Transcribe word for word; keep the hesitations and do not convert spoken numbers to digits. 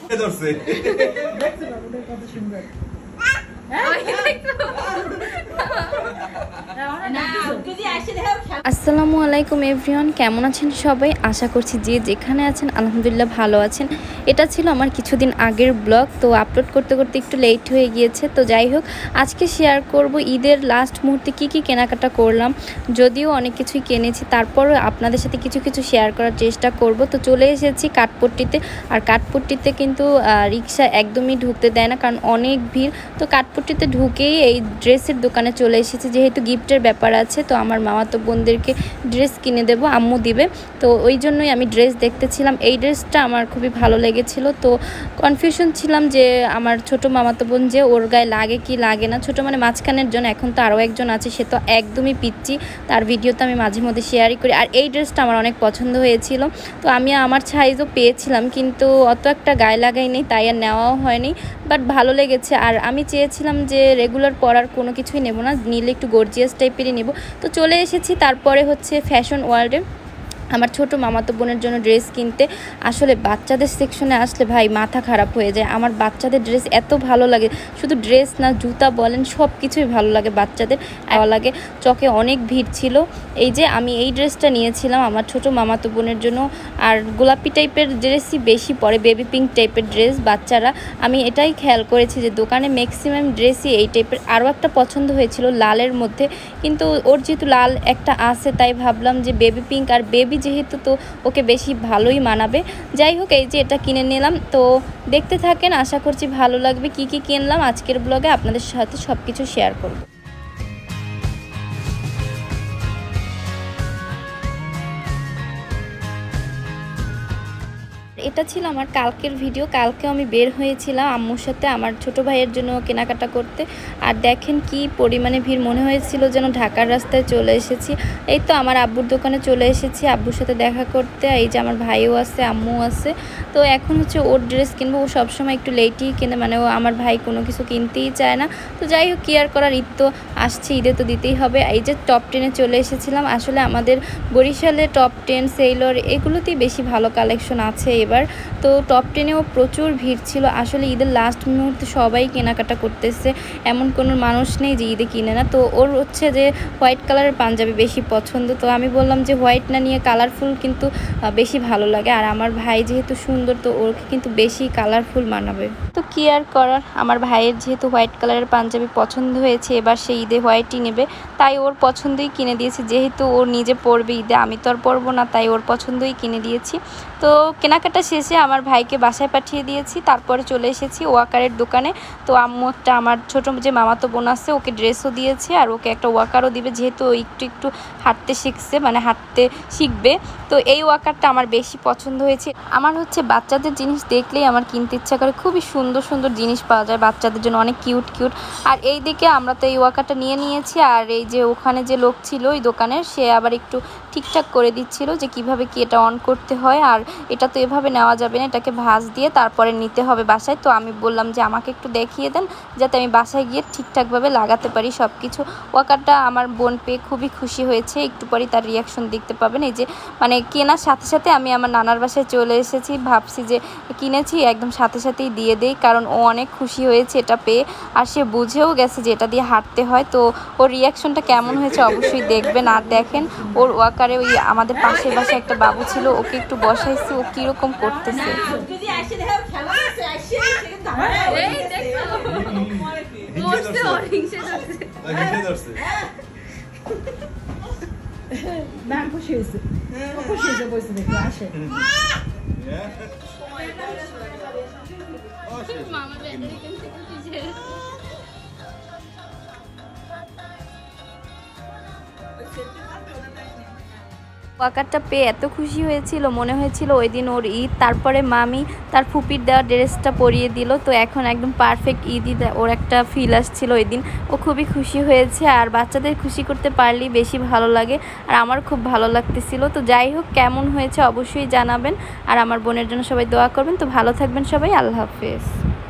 আসসালামু আলাইকুম এভরিওয়ান, কেমন আছেন সবাই? আশা করছি যে যেখানে আছেন আলহামদুলিল্লাহ ভালো আছেন। এটা ছিল আমার কিছুদিন আগের ব্লগ, তো আপলোড করতে করতে একটু লেট হয়ে গিয়েছে। তো যাই হোক, আজকে শেয়ার করব ঈদের লাস্ট মুহূর্তে কি কি কেনাকাটা করলাম। যদিও অনেক কিছুই কিনেছি, তারপরও আপনাদের সাথে কিছু কিছু শেয়ার করার চেষ্টা করব। তো চলে এসেছি কাঠপট্টিতে, আর কাঠপট্টিতে কিন্তু রিক্সা একদমই ঢুকতে দেয় না, কারণ অনেক ভিড়। তো কাঠপট্টিতে ঢুকেই এই ড্রেসের দোকানে চলে এসেছি, যেহেতু গিফটের ব্যাপার আছে। তো আমার মামাতো বোনদেরকে ড্রেস কিনে দেবো, আম্মু দিবে, তো ওই জন্যই আমি ড্রেস দেখতেছিলাম। এই ড্রেসটা আমার খুবই ভালো লেগেছিল। তো কনফিউশন ছিলাম যে আমার ছোট মামাতো বোন যে ওর গায়ে লাগে কি লাগে না, ছোট মানে মাঝখানের জন, এখন তো আরও একজন আছে, সে তো একদমই পিচ্ছি, তার ভিডিও তো আমি মাঝে মধ্যে শেয়ারই করি। আর এই ড্রেসটা আমার অনেক পছন্দ হয়েছিল, তো আমি আমার সাইজও পেয়েছিলাম, কিন্তু অত একটা গায়ে লাগাই নেই, তাই আর নেওয়াও হয়নি, বাট ভালো লেগেছে। আর আমি চেয়েছিলাম যে রেগুলার পরার কোনো কিছুই নেব না, নিলে একটু গর্জিয়াস টাইপেরই নেব। তো চলে এসেছি তারপরে হচ্ছে ফ্যাশন ওয়ার্ল্ডে আমার ছোট মামাতো বোনের জন্য ড্রেস কিনতে। আসলে বাচ্চাদের সেকশনে আসলে ভাই মাথা খারাপ হয়ে যায়। আমার বাচ্চাদের ড্রেস এত ভালো লাগে, শুধু ড্রেস না, জুতা বলেন, সব কিছুই ভালো লাগে বাচ্চাদের, ভালো লাগে। চকে অনেক ভিড় ছিল। এই যে আমি এই ড্রেসটা নিয়েছিলাম আমার ছোট মামাতো বোনের জন্য, আর গোলাপি টাইপের ড্রেসই বেশি পরে, বেবি পিঙ্ক টাইপের ড্রেস বাচ্চারা। আমি এটাই খেয়াল করেছি যে দোকানে ম্যাক্সিমাম ড্রেসই এই টাইপের। আরও একটা পছন্দ হয়েছিল লালের মধ্যে, কিন্তু ওর যেহেতু লাল একটা আছে, তাই ভাবলাম যে বেবি পিঙ্ক, আর বেবি যেহেতু তো ওকে বেশি ভালোই মানাবে। যাই হোক, এই যে এটা কিনে নিলাম। তো দেখতে থাকেন, আশা করছি ভালো লাগবে। কি কি কিনলাম আজকের ব্লগে আপনাদের সাথে সব কিছু শেয়ার করব। এটা ছিল আমার কালকের ভিডিও। কালকে আমি বের হয়েছিলাম আম্মুর সাথে আমার ছোট ভাইয়ের জন্য কেনাকাটা করতে, আর দেখেন কি পরিমাণে ভিড়, মনে হয়েছিল যেন ঢাকার রাস্তায় চলে এসেছি। এই তো আমার আব্বুর দোকানে চলে এসেছি আব্বুর সাথে দেখা করতে। এই যে আমার ভাইও আছে, আম্মু আছে। তো এখন হচ্ছে ওর ড্রেস কিনবো, ও সবসময় একটু লেটই কিনে, মানে ও আমার ভাই কোনো কিছু কিনতেই চায় না। তো যাই হোক, কি আর করার, ঈদ তো আসছে, ঈদে তো দিতেই হবে। এই যে টপ টেনে চলে এসেছিলাম। আসলে আমাদের বরিশালে টপ টেন, সেইলর এগুলোতেই বেশি ভালো কালেকশন আছে এবার। তো টপ টেনেও প্রচুর ভিড় ছিল। আসলে ঈদের লাস্ট মুহূর্তে সবাই কেনাকাটা করতেছে, এমন কোনো মানুষ নেই যে ঈদে কিনে না। তো ওর হচ্ছে যে হোয়াইট কালারের পাঞ্জাবি বেশি পছন্দ, তো আমি বললাম যে হোয়াইট না নিয়ে কালারফুল কিন্তু বেশি ভালো লাগে, আর আমার ভাই যেহেতু সুন্দর, তো ওকে কিন্তু বেশি কালারফুল মানাবে। তো কি আর করার, আমার ভাইয়ের যেহেতু হোয়াইট কালারের পাঞ্জাবি পছন্দ হয়েছে, এবার সে ঈদে হোয়াইটই নেবে, তাই ওর পছন্দই কিনে দিয়েছি। যেহেতু ও নিজে পরবে ঈদে, আমি তো আর পরবো না, তাই ওর পছন্দই কিনে দিয়েছি। তো কেনাকাটা শেষে আমার ভাইকে বাসায় পাঠিয়ে দিয়েছি, তারপরে চলে এসেছি ওয়াকারের দোকানে। তো আম্মু একটা আমার ছোট যে মামাতো বোন আছে, ওকে ড্রেসও দিয়েছে, আর ওকে একটা ওয়াকারও দিবে, যেহেতু ও একটু একটু হাঁটতে শিখছে, মানে হাঁটতে শিখবে। তো এই ওয়াকারটা আমার বেশি পছন্দ হয়েছে। আমার হচ্ছে বাচ্চাদের জিনিস দেখলেই আমার কিনতে ইচ্ছা করে, খুবই সুন্দর সুন্দর জিনিস পাওয়া যায় বাচ্চাদের জন্য, অনেক কিউট কিউট। আর এই দিকে আমরা তো এই ওয়াকারটা নিয়ে নিয়েছি, আর এই যে ওখানে যে লোক ছিল ওই দোকানের, সে আবার একটু ঠিকঠাক করে দিচ্ছিল যে কিভাবে কি এটা অন করতে হয়। আর এটা তো এভাবে নেওয়া যাবে না, এটাকে ভাঁজ দিয়ে তারপরে নিতে হবে বাসায়। তো আমি বললাম যে আমাকে একটু দেখিয়ে দেন, যাতে আমি বাসায় গিয়ে ঠিকঠাকভাবে লাগাতে পারি সব কিছু। ওয়াকারটা আমার বোন পেয়ে খুবই খুশি হয়েছে, একটু পরেই তার রিয়াকশন দেখতে পাবেন। এই যে মানে কেনার সাথে সাথে আমি আমার নানার বাসায় চলে এসেছি, ভাবছি যে কিনেছি একদম সাথে সাথেই দিয়ে দেই, কারণ ও অনেক খুশি হয়েছে এটা পেয়ে, আর সে বুঝেও গেছে যে এটা দিয়ে হাঁটতে হয়। তো ওর রিয়াকশনটা কেমন হয়েছে অবশ্যই দেখবেন। আর দেখেন ওর ওয়াকারে ওই আমাদের পাশের বাসায় একটা বাবু ছিল, ওকে একটু বসাইছি, ও কিরকম করতেছে। না খুশি হয়েছে, খুশি হয়েছে বলছে দেখো আসে। ওয়াকারটা পেয়ে এত খুশি হয়েছিল, মনে হয়েছিল ওই দিন ওর ঈদ। তারপরে মামি তার ফুপির দেওয়া ড্রেসটা পরিয়ে দিল, তো এখন একদম পারফেক্ট ঈদই ওর একটা ফিল আসছিল ওই দিন। ও খুবই খুশি হয়েছে, আর বাচ্চাদের খুশি করতে পারলেই বেশি ভালো লাগে, আর আমার খুব ভালো লাগতেছিল। তো যাই হোক, কেমন হয়েছে অবশ্যই জানাবেন, আর আমার বোনের জন্য সবাই দোয়া করবেন। তো ভালো থাকবেন সবাই, আল্লাহ হাফেজ।